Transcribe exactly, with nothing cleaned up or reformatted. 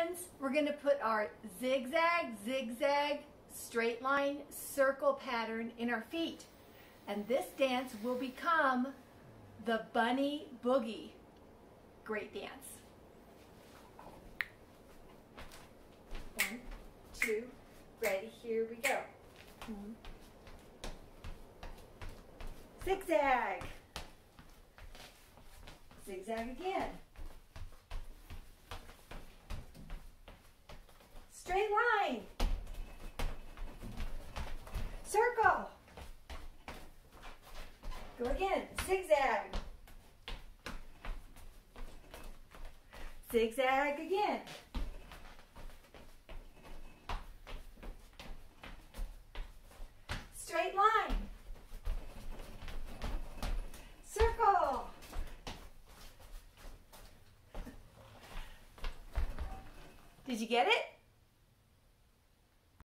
friends, we're going to put our zigzag, zigzag, straight line, circle pattern in our feet. And this dance will become the Bunny Boogie. Great dance. One, two, ready, here we go. Zigzag. Zigzag again. Straight line. Circle. Go again. Zigzag. Zigzag again. Straight line. Circle. Did you get it?